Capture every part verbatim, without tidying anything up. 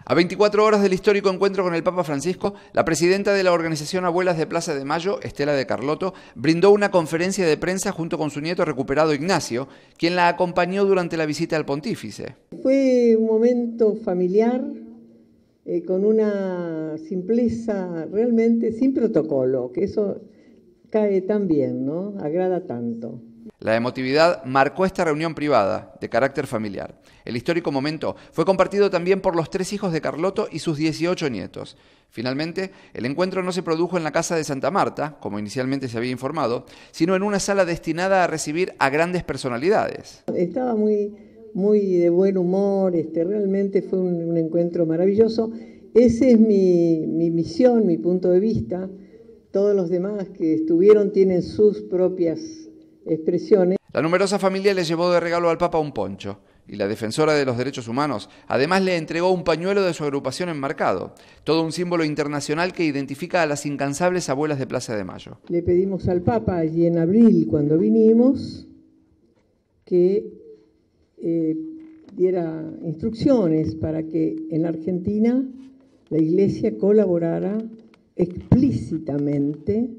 A veinticuatro horas del histórico encuentro con el Papa Francisco, la presidenta de la organización Abuelas de Plaza de Mayo, Estela de Carlotto, brindó una conferencia de prensa junto con su nieto recuperado Ignacio, quien la acompañó durante la visita al pontífice. Fue un momento familiar, eh, con una simpleza realmente sin protocolo, que eso cae tan bien, ¿no? Agrada tanto. La emotividad marcó esta reunión privada, de carácter familiar. El histórico momento fue compartido también por los tres hijos de Carlotto y sus dieciocho nietos. Finalmente, el encuentro no se produjo en la casa de Santa Marta, como inicialmente se había informado, sino en una sala destinada a recibir a grandes personalidades. Estaba muy, muy de buen humor, este, realmente fue un, un encuentro maravilloso. Esa es mi, mi misión, mi punto de vista. Todos los demás que estuvieron tienen sus propias expresiones. La numerosa familia le llevó de regalo al Papa un poncho, y la defensora de los derechos humanos además le entregó un pañuelo de su agrupación enmarcado, todo un símbolo internacional que identifica a las incansables abuelas de Plaza de Mayo. Le pedimos al Papa allí en abril, cuando vinimos, que eh, diera instrucciones para que en Argentina la Iglesia colaborara explícitamente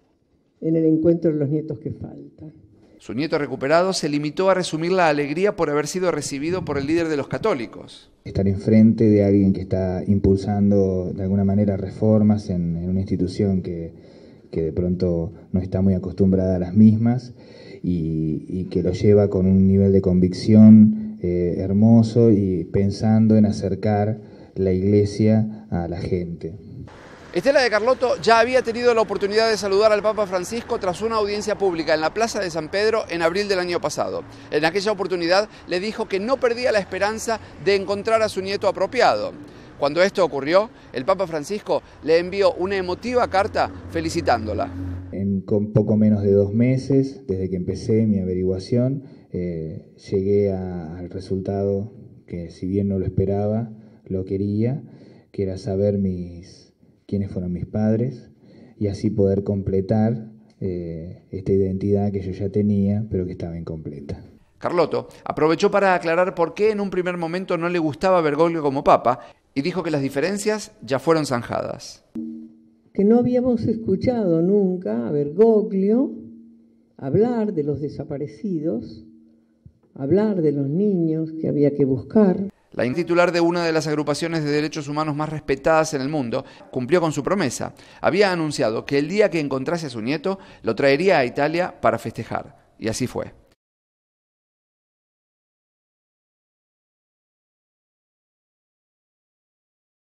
en el encuentro de los nietos que faltan. Su nieto recuperado se limitó a resumir la alegría por haber sido recibido por el líder de los católicos. Estar enfrente de alguien que está impulsando de alguna manera reformas en, en una institución que, que de pronto no está muy acostumbrada a las mismas y, y que lo lleva con un nivel de convicción eh, hermoso y pensando en acercar la Iglesia a la gente. Estela de Carlotto ya había tenido la oportunidad de saludar al Papa Francisco tras una audiencia pública en la Plaza de San Pedro en abril del año pasado. En aquella oportunidad le dijo que no perdía la esperanza de encontrar a su nieto apropiado. Cuando esto ocurrió, el Papa Francisco le envió una emotiva carta felicitándola. En con poco menos de dos meses, desde que empecé mi averiguación, eh, llegué a, al resultado que, si bien no lo esperaba, lo quería, que era saber mis... quiénes fueron mis padres, y así poder completar eh, esta identidad que yo ya tenía, pero que estaba incompleta. Carlotto aprovechó para aclarar por qué en un primer momento no le gustaba Bergoglio como papa, y dijo que las diferencias ya fueron zanjadas. Que no habíamos escuchado nunca a Bergoglio hablar de los desaparecidos, hablar de los niños que había que buscar. La titular de una de las agrupaciones de derechos humanos más respetadas en el mundo cumplió con su promesa. Había anunciado que el día que encontrase a su nieto lo traería a Italia para festejar. Y así fue.